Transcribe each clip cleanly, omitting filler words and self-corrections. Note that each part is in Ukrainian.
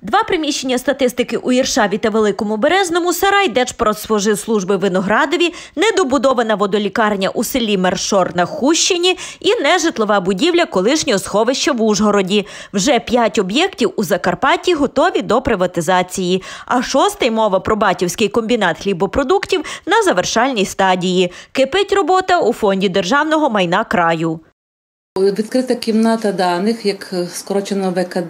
Два приміщення статистики у Іршаві та Великому Березному, сарай Держпродспоживслужби в Виноградові, недобудована водолікарня у селі Мершор на Хущині і нежитлова будівля колишнього сховища в Ужгороді. Вже 5 об'єктів у Закарпатті готові до приватизації. А 6-й, мова про Батівський комбінат хлібопродуктів, на завершальній стадії. Кипить робота у Фонді державного майна краю. Відкрита кімната даних, як скорочено ВКД,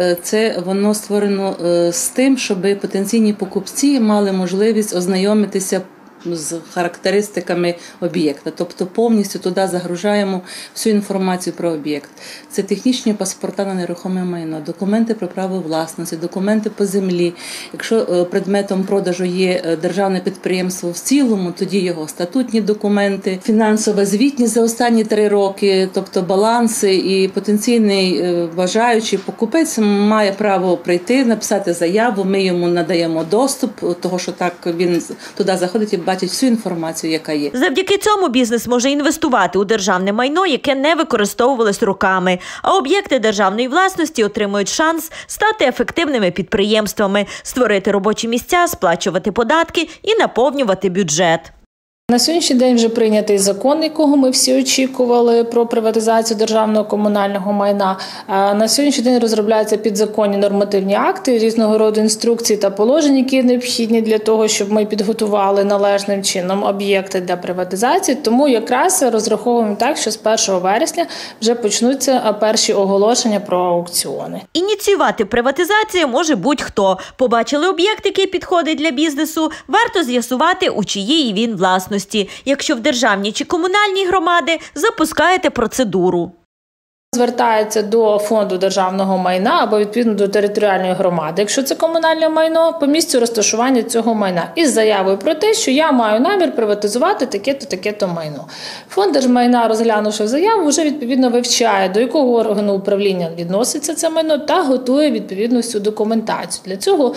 це воно створено з тим, щоб потенційні покупці мали можливість ознайомитися з характеристиками об'єкта. Тобто повністю туди загружаємо всю інформацію про об'єкт. Це технічні паспорта на нерухоме майно, документи про право власності, документи по землі. Якщо предметом продажу є державне підприємство в цілому, тоді його статутні документи, фінансова звітність за останні 3 роки, тобто баланси, і потенційний бажаючий покупець має право прийти, написати заяву, ми йому надаємо доступ, того що так він туди заходить і бачить всю інформацію, яка є. Завдяки цьому бізнес може інвестувати у державне майно, яке не використовувалось роками. А об'єкти державної власності отримують шанс стати ефективними підприємствами, створити робочі місця, сплачувати податки і наповнювати бюджет. На сьогоднішній день вже прийнятий закон, якого ми всі очікували, про приватизацію державного комунального майна. На сьогоднішній день розробляються підзаконні нормативні акти, різного роду інструкції та положення, які необхідні для того, щоб ми підготували належним чином об'єкти для приватизації. Тому якраз розраховуємо так, що з 1 вересня вже почнуться перші оголошення про аукціони. Ініціювати приватизацію може будь-хто. Побачили об'єкт, який підходить для бізнесу, варто з'ясувати, у чиїй він власності. Якщо в державній чи комунальній громади, запускаєте процедуру. Звертається до фонду державного майна або відповідно до територіальної громади, якщо це комунальне майно, по місцю розташування цього майна із заявою про те, що я маю намір приватизувати таке-то, таке-то майно. Фонд держмайна, розглянувши заяву, вже відповідно вивчає, до якого органу управління відноситься це майно та готує відповідну всю документацію. Для цього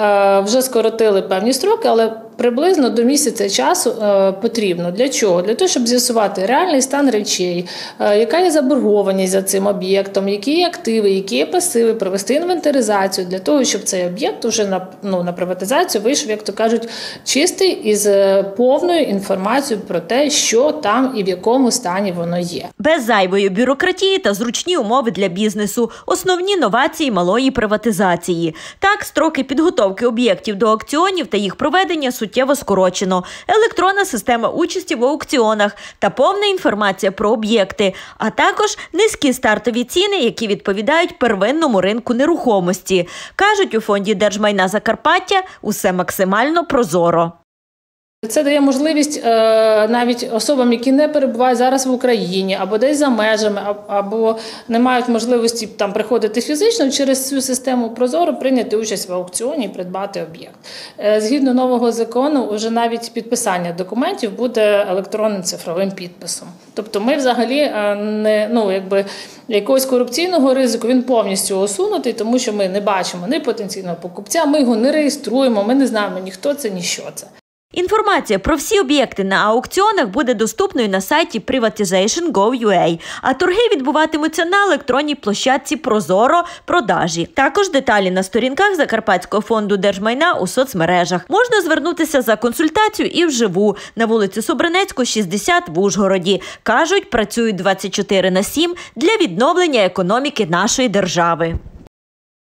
вже скоротили певні строки, але приблизно до місяця часу потрібно. Для чого? Для того, щоб з'ясувати реальний стан речей, яка є заборгованість за цим об'єктом, які є активи, які є пасиви, провести інвентаризацію, для того, щоб цей об'єкт вже на приватизацію вийшов, як то кажуть, чистий із повною інформацією про те, що там і в якому стані воно є. Без зайвої бюрократії та зручні умови для бізнесу – основні новації малої приватизації. Так, строки підготовки об'єктів до аукціонів та їх проведення суттєво скорочено. Електронна система участі в аукціонах та повна інформація про об'єкти, а також низькі стартові ціни, які відповідають первинному ринку нерухомості. Кажуть у Фонді держмайна Закарпаття, усе максимально прозоро. Це дає можливість навіть особам, які не перебувають зараз в Україні, або десь за межами, або не мають можливості там приходити фізично, через цю систему Прозоро прийняти участь в аукціоні і придбати об'єкт. Згідно нового закону, вже навіть підписання документів буде електронним цифровим підписом. Тобто ми взагалі якогось корупційного ризику, він повністю усунутий, тому що ми не бачимо ні потенційного покупця, ми його не реєструємо, ми не знаємо ні хто це, ні що це. Інформація про всі об'єкти на аукціонах буде доступною на сайті privatization.gov.ua, а торги відбуватимуться на електронній площадці Прозоро продажі. Також деталі на сторінках Закарпатського фонду держмайна у соцмережах. Можна звернутися за консультацією і вживу на вулицю Собранецьку, 60 в Ужгороді. Кажуть, працюють 24/7 для відновлення економіки нашої держави.